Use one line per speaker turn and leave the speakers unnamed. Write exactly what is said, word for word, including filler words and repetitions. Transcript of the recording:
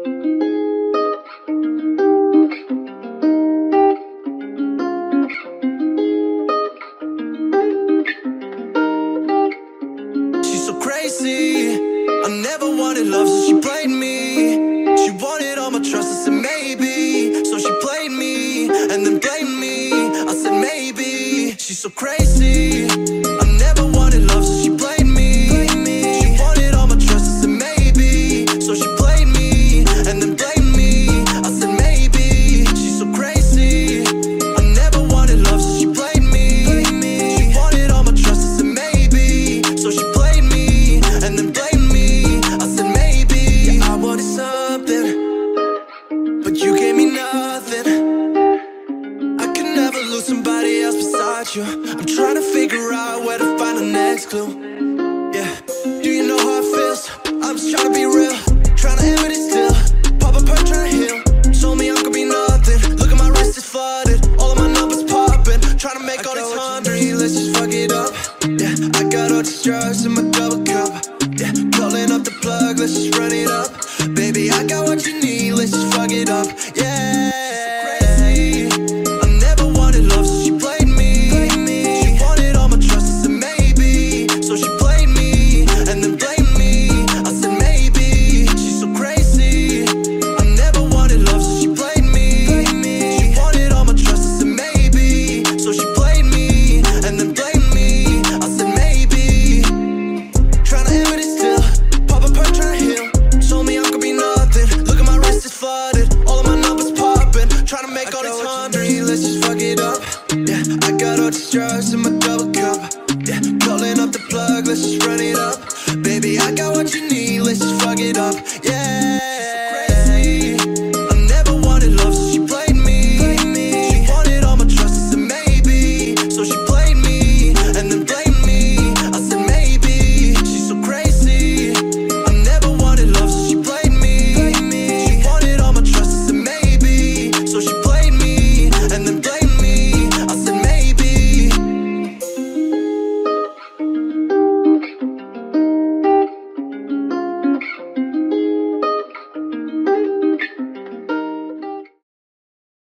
She's so crazy. I never wanted love, so she played me. She wanted all my trust, I said maybe. So she played me, and then blamed me. I said maybe. She's so crazy. I never wanted love, so she played me. She wanted all my trust, I said maybe. So she played me, and then blamed me. I said maybe. She's so crazy. I never wanted love, so she played me. She wanted all my trust, I said maybe. So she played me, and then blamed me. I said maybe. Yeah, I wanted something, but you gave me nothing. I could never lose somebody else beside you. I'm trying to figure out where to find the next clue. Yeah, do you know how it feels? I'm just trying to be real, trying to empty still. Pop a perk, trying to heal. Told me I could be nothing. Look at my wrist, it's flooded. All of my numbers popping. Trying to make all these hundreds. Let's just fuck it up. Yeah, I got all these drugs in my double cup. Yeah, calling up the plug, let's just run it up. Baby, I got what you need, let's just fuck it up.